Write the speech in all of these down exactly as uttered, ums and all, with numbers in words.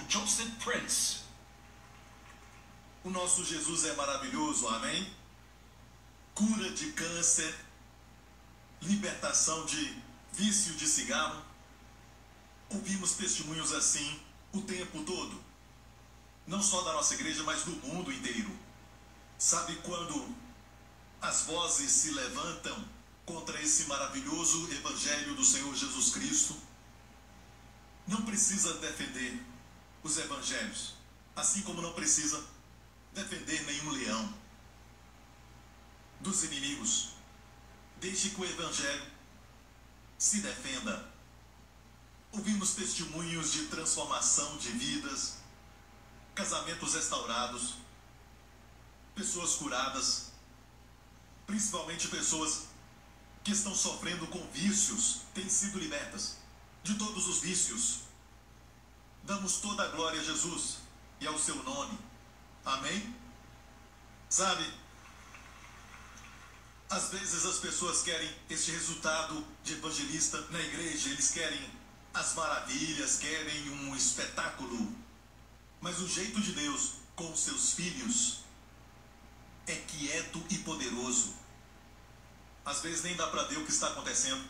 Joseph Prince. O nosso Jesus é maravilhoso, amém? Cura de câncer, libertação de vício de cigarro. Ouvimos testemunhos assim o tempo todo. Não só da nossa igreja, mas do mundo inteiro. Sabe quando as vozes se levantam contra esse maravilhoso evangelho do Senhor Jesus Cristo? Não precisa defender os evangelhos, assim como não precisa defender nenhum leão dos inimigos. Deixe que o evangelho se defenda. Ouvimos testemunhos de transformação de vidas, casamentos restaurados, pessoas curadas, principalmente pessoas que estão sofrendo com vícios, têm sido libertas de todos os vícios. Damos toda a glória a Jesus e ao seu nome. Amém? Sabe, às vezes as pessoas querem este resultado de evangelista na igreja, eles querem as maravilhas, querem um espetáculo. Mas o jeito de Deus com os seus filhos é quieto e poderoso. Às vezes nem dá para ver o que está acontecendo.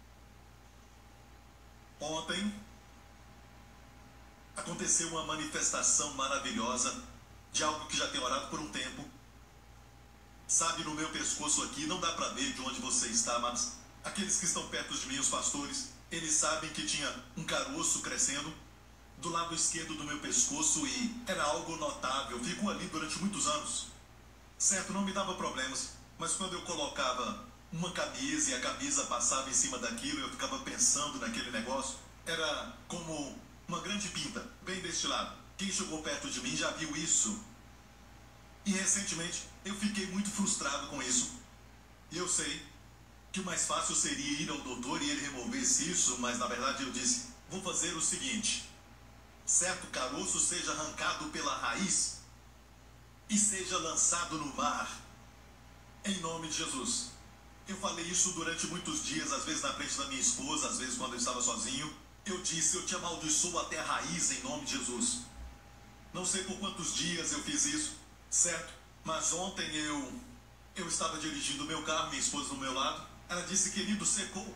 Ontem aconteceu uma manifestação maravilhosa de algo que já tem orado por um tempo. Sabe, no meu pescoço aqui, não dá para ver de onde você está, mas aqueles que estão perto de mim, os pastores, eles sabem que tinha um caroço crescendo do lado esquerdo do meu pescoço e era algo notável. Ficou ali durante muitos anos. Certo, não me dava problemas, mas quando eu colocava uma camisa e a camisa passava em cima daquilo, eu ficava pensando naquele negócio. Era como uma grande pinta, bem deste lado. Quem chegou perto de mim já viu isso. E recentemente eu fiquei muito frustrado com isso. E eu sei que o mais fácil seria ir ao doutor e ele removesse isso, mas na verdade eu disse, vou fazer o seguinte: certo caroço seja arrancado pela raiz e seja lançado no mar, em nome de Jesus. Eu falei isso durante muitos dias, às vezes na frente da minha esposa, às vezes quando eu estava sozinho. Eu disse, eu te amaldiçoo até a raiz em nome de Jesus. Não sei por quantos dias eu fiz isso, certo? Mas ontem eu, eu estava dirigindo o meu carro, minha esposa do meu lado. Ela disse, querido, secou.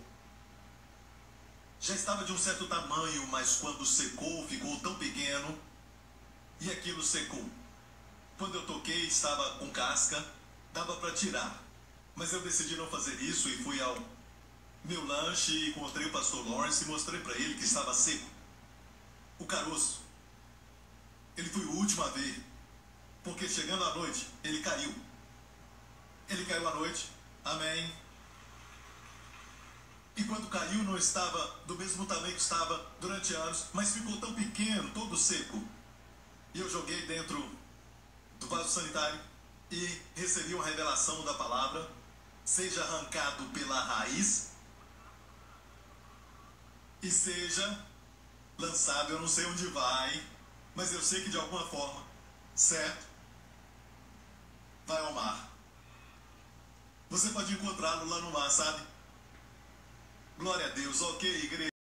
Já estava de um certo tamanho, mas quando secou, ficou tão pequeno. E aquilo secou. Quando eu toquei, estava com casca, dava para tirar. Mas eu decidi não fazer isso e fui ao meu lanche e encontrei o pastor Lawrence e mostrei para ele que estava seco. O caroço. Ele foi o último a ver. Porque chegando à noite, ele caiu. Ele caiu à noite. Amém. E quando caiu, não estava do mesmo tamanho que estava durante anos, mas ficou tão pequeno, todo seco. E eu joguei dentro do vaso sanitário e recebi uma revelação da palavra: seja arrancado pela raiz e seja lançado. Eu não sei onde vai, mas eu sei que de alguma forma, certo, vai ao mar. Você pode encontrá-lo lá no mar, sabe? Glória a Deus. Ok, igreja.